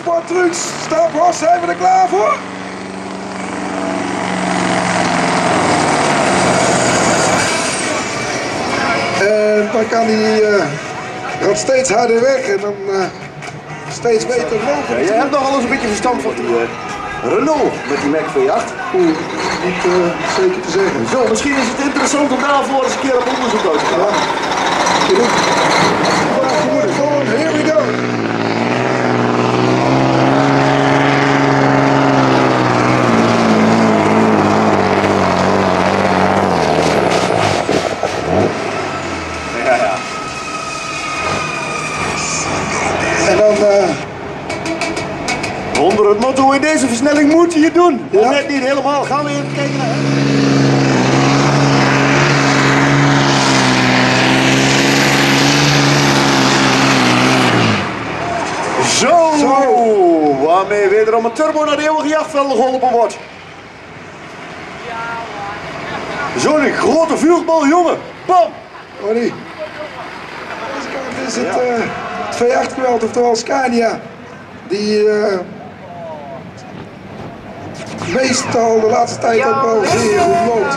Sporttrucks, Stapros, zijn we er klaar voor? En dan kan hij gaat steeds harder weg en dan steeds beter lopen. Ja, jij hebt nogal eens een beetje verstand van die Renault met die Mac V8. Oeh, niet zeker te zeggen. Zo, misschien is het interessant om daarvoor eens een keer op onderzoek uit te gaan. Here we go. Ja. En dan onder het motto in deze versnelling moet je het doen. Ja. Net niet helemaal. Gaan we even kijken naar. Zo, waarmee wederom een turbo naar de eeuwige jachtvelden geholpen wordt. Zo'n grote vuurbal, jongen. Bam! Ronnie. Deze kant is het, het V8-geweld, oftewel Scania. Die meestal de laatste tijd ook wel zeer goed loopt.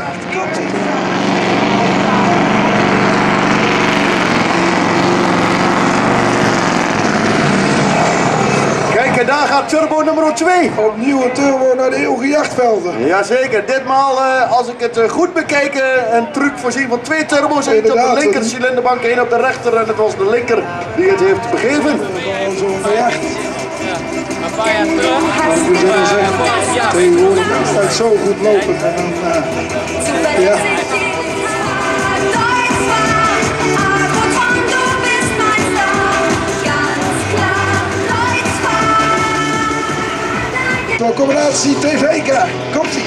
Kijk, en daar gaat turbo nummer 2. Opnieuw een turbo naar de eeuwige jachtvelden. Jazeker, ditmaal als ik het goed bekijk, een truc voorzien van 2 turbo's. Eén op de linker cilinderbank, één op de rechter. En het was de linker die het heeft begeven. Zo'n V8. Een paar jaar terug. We zullen zeggen, tegenwoordig is het zo goed lopen. En dan, ja. Door combinatie TVK, komt-ie.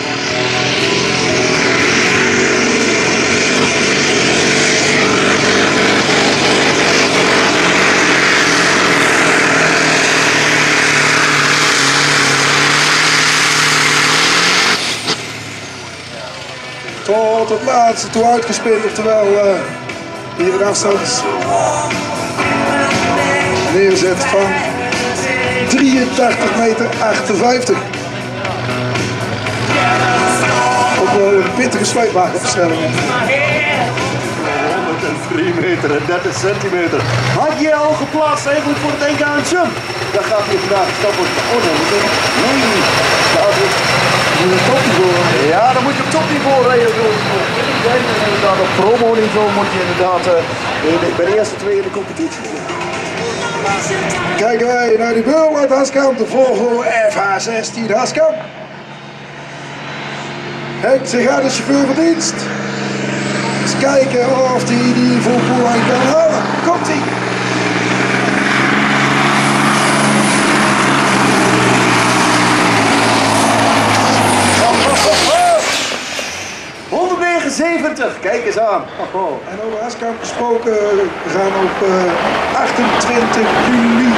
Tot het laatste toe uitgespind, oftewel hier een afstand neerzet van 83,58 meter. Ook wel een pittige sleepwagenversnelling. 103 meter en 30 centimeter. Had je al geplaatst eigenlijk voor het EK aan Jump? Daar gaat hij vandaag stap op. Oh nee, moet je topniveau. Ja, dan moet je op topniveau rijden. Inderdaad, op promo-niveau moet je inderdaad bij de eerste 2 in de competitie. Kijken wij naar die beul uit Haskamp, de Volvo FH16 Haskamp. Henk, ze gaat de chauffeur van dienst. Eens kijken of hij die voorpoelijn kan halen. Komt-ie! Kijk eens aan. En over Haskamp gesproken, we gaan op 28 juli.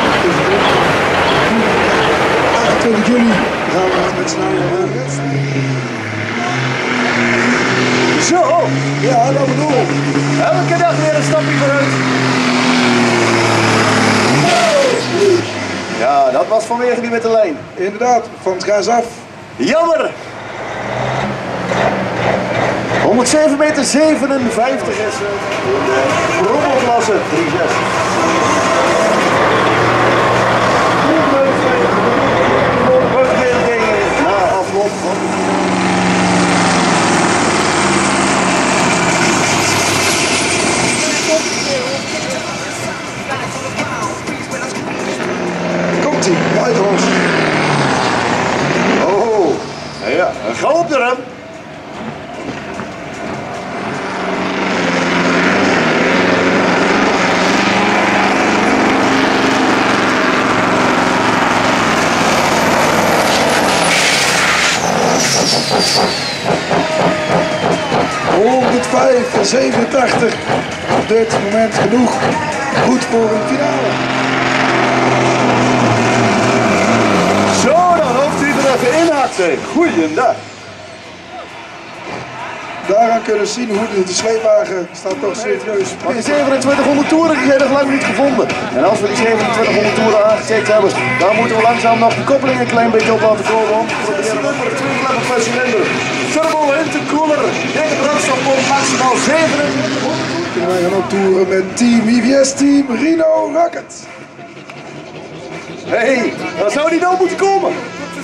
28 juli gaan we met z'n allen. Zo! Ja, dat bedoel ik. Elke dag weer een stapje vooruit. Ja, dat was vanwege die met de lijn. Inderdaad, van het gas af. Jammer! 107,57 meter is de rommelklasse 3-6. Na afloop van Komt-ie, buitenlands. oh, ja, ga op de rem. .87 op dit moment genoeg. Goed voor een finale. Zo, dan hoopt hij er even in had. Goeiedag. daaraan kunnen zien hoe de sleepwagen staat toch serieus. Maar die 2700 toeren die zijn nog lang niet gevonden. En als we die 2700 toeren aangecheckt hebben, dan moeten we langzaam nog de koppeling een klein beetje op laten komen. Om te proberen om de terugleggen per cilinder. Turbo intercooler, deze brandstofpomp maximaal 27. Wij gaan ook toeren met team IVS Team Rhino Rocket. Hé, waar zou die nou moeten komen?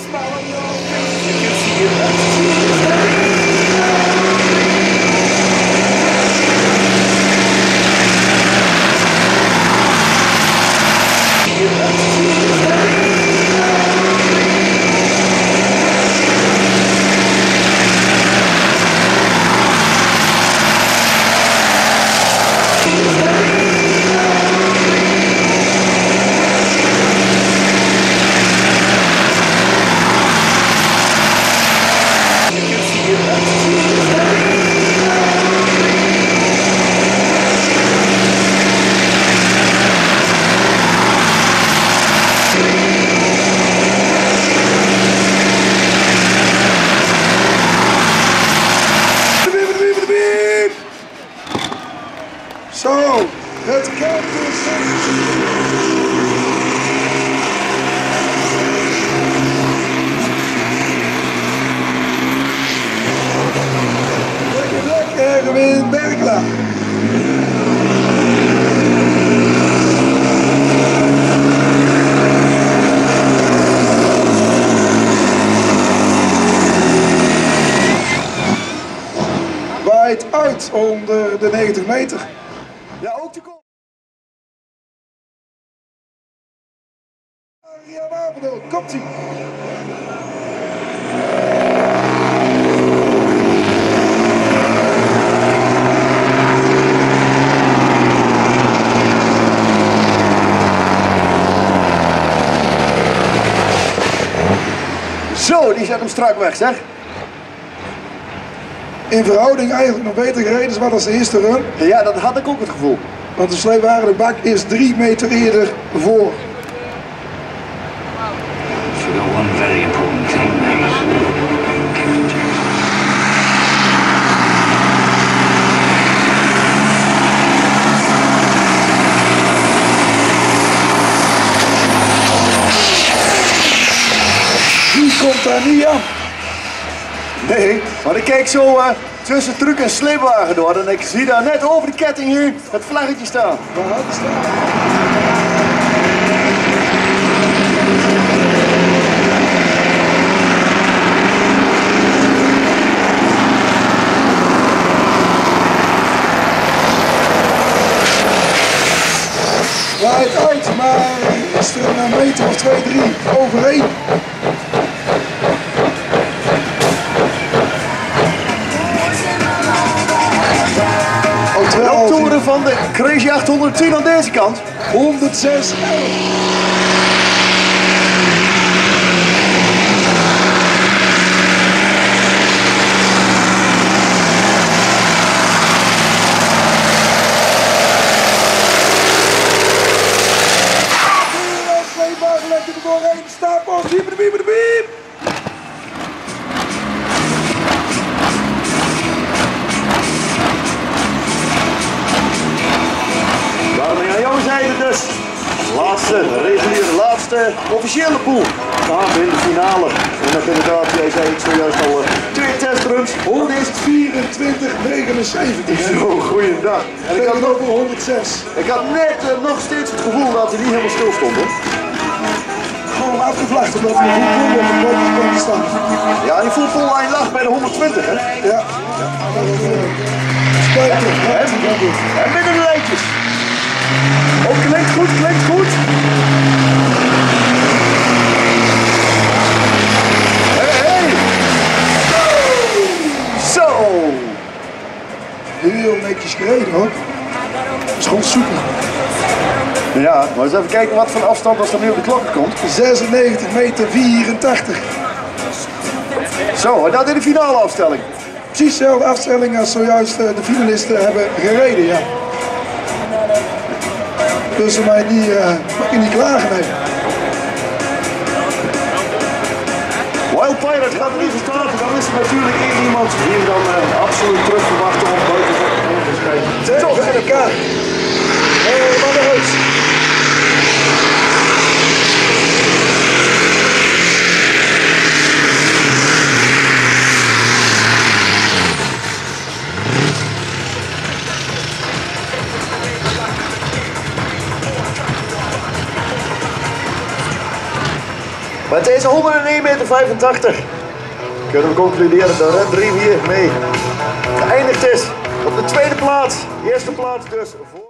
Zo, het kan dus. Lekker, Erwin Bergla. Waait uit onder de 90 meter. Ja, ook de kop. Ja, Wapendeel, komt-ie. Zo, die zet hem strak weg, zeg. In verhouding eigenlijk nog beter gereden is wat als de eerste run. Ja, dat had ik ook het gevoel. Want de sleepwagen, de bak is 3 meter eerder voor. Forgot one very important thing, mate. Die komt daar niet aan. Nee, maar ik kijk zo tussen truck en sleepwagen door en ik zie daar net over de ketting heen het vlaggetje staan. Waar had het staan? Waait uit, maar is er een meter of 2, 3 overheen. De toeren van de Crazy 810 aan deze kant. 106. Sleepwagen legt er doorheen. Staappost, biep, biep, biep, biep. Daarmee aan jouw zijde dus. Laatste, reguliere laatste officiële pool. Gaan we in de finale. En dat inderdaad, jij zei het zojuist al, 2 testruns. Hoe is het 24,79? Zo, goeiedag. En ik had, Tegenover 106. ik had net nog steeds het gevoel dat hij niet helemaal stil stond. Hè? Gewoon afgevlacht omdat we een goed op de boot komen staan. Ja, die full pool line lag bij de 120, hè? Ja. Spijtig. En midden de lijntjes. Oh, klinkt goed, klinkt goed. Hey. Zo. Heel netjes gereden hoor. Dat is gewoon super. Ja, maar eens even kijken wat voor afstand als er nu op de klokken komt. 96 meter 84. Zo, en dat in de finale afstelling. Precies dezelfde afstelling als zojuist de finalisten hebben gereden, ja. Dus ze mij mag je niet klagen, nee. Oh, Pirate gaat er niet van starten. Dan is er natuurlijk één iemand hier dan absoluut terug te wachten om buiten te schrijven. Toch aan elkaar. Helemaal naar huis. Met deze 101,85 meter kunnen we concluderen dat Red 3 hier mee geëindigd is op de tweede plaats. Eerste plaats dus voor...